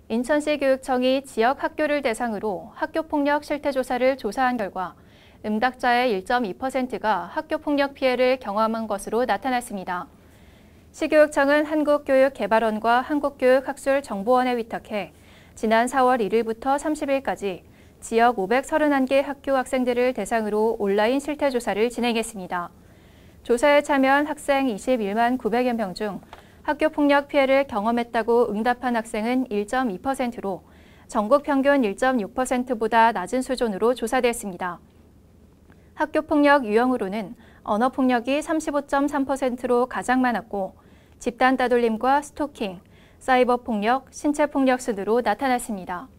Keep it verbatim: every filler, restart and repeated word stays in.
인천시 교육청이 지역 학교를 대상으로 학교폭력 실태조사를 조사한 결과 응답자의 일 점 이 퍼센트가 학교폭력 피해를 경험한 것으로 나타났습니다. 시교육청은 한국교육개발원과 한국교육학술정보원에 위탁해 지난 사월 일일부터 삼십일까지 지역 오백삼십일 개 학교 학생들을 대상으로 온라인 실태조사를 진행했습니다. 조사에 참여한 학생 이십일만 구백여 명 중 학교폭력 피해를 경험했다고 응답한 학생은 일 점 이 퍼센트로 전국 평균 일 점 육 퍼센트보다 낮은 수준으로 조사됐습니다. 학교폭력 유형으로는 언어폭력이 삼십오 점 삼 퍼센트로 가장 많았고 집단 따돌림과 스토킹, 사이버폭력, 신체폭력 순으로 나타났습니다.